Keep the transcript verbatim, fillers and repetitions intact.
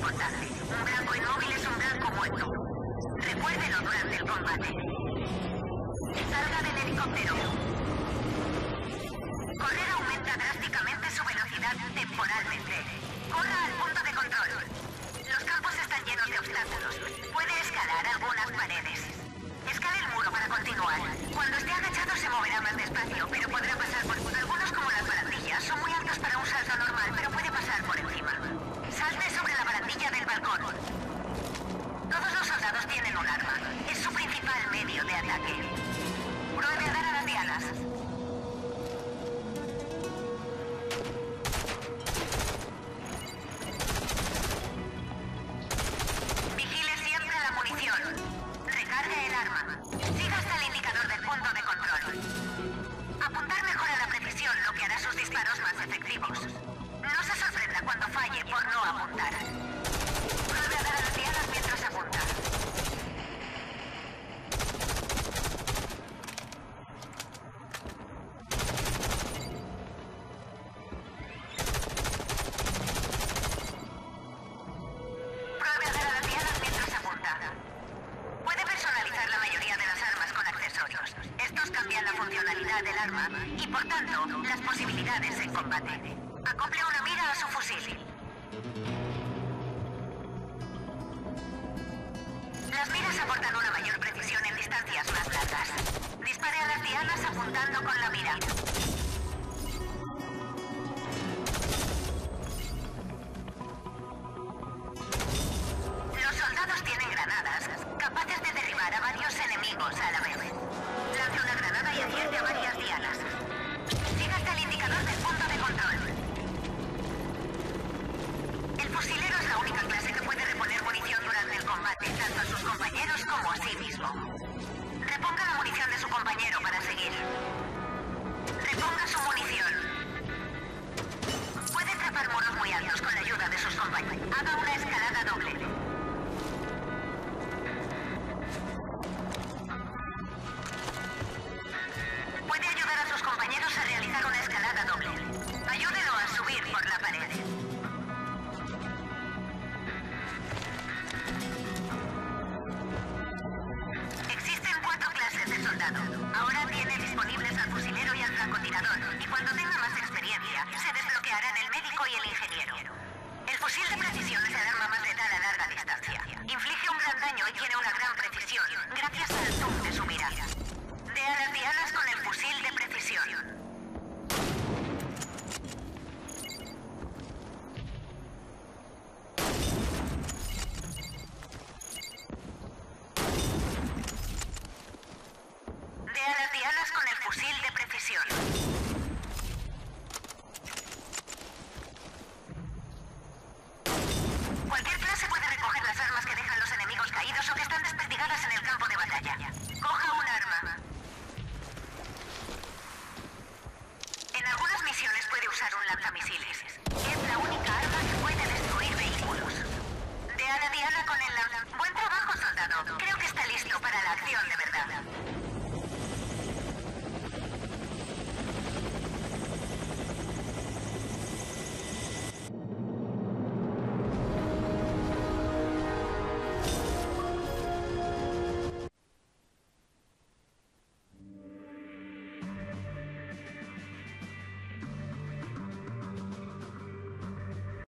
importante. Un blanco inmóvil es un blanco muerto. Recuérdelo durante el combate. Salga del helicóptero. Correr aumenta drásticamente su velocidad temporalmente. Corra al punto de control. Los campos están llenos de obstáculos. Puede escalar algunas paredes. Escale el muro para continuar. Cuando esté agachado se moverá más despacio, pero podrá pasar por... Algunos, como las barandillas, son muy altos para un salto normal, pero puede pasar por encima. Salte sobre la barandilla del balcón. Todos los soldados tienen un arma. Es su principal medio de ataque. Pruebe a dar a las dianas. Vigile siempre la munición. Recargue el arma. Siga hasta el indicador del punto de control. Apuntar mejora la precisión, lo que hará sus disparos más efectivos. No se sorprenda cuando falle por no apuntar. Pruebe a dar a las dianas mientras apunta. Pruebe a dar a las dianas mientras apunta. Puede personalizar la mayoría de las armas con accesorios. Estos cambian la funcionalidad del arma y, por tanto, las posibilidades en combate. Acople una mira a su fusil. Las miras aportan una mayor precisión en distancias más largas. Dispare a las dianas apuntando con la mira. Los soldados tienen granadas capaces de derribar a varios enemigos a la vez. Lance una granada y acierte a varias dianas. Siga hasta el indicador del punto de control. El fusilero es la única clase que puede reponer munición durante el combate, tanto a sus compañeros como a sí mismo. Reponga la munición de su compañero para seguir. Reponga su munición. Puede trepar muros muy altos con la ayuda de sus compañeros. Haga una escalada doble. Puede ayudar a sus compañeros a realizar una escalada doble. Ayúdelo a subir por la pared. Existen cuatro clases de soldado. Ahora tiene disponibles al fusilero y al francotirador, y cuando tenga más experiencia, se desbloquearán el médico y el ingeniero. El fusil de precisión es el arma más letal a larga distancia. Inflige un gran daño y tiene una gran precisión, gracias al zoom de su mira. Dé a las dianas con el fusil de precisión. Dé a las dianas con el fusil de precisión. Cualquier clase puede recoger las armas que dejan los enemigos caídos o que están desperdigadas en el campo de batalla. Coja un arma. En algunas misiones puede usar un lanzamisiles. Es la única arma que puede destruir vehículos. De a la diana con el lanzamisiles. Buen trabajo, soldado. Creo que está listo para la acción de verdad.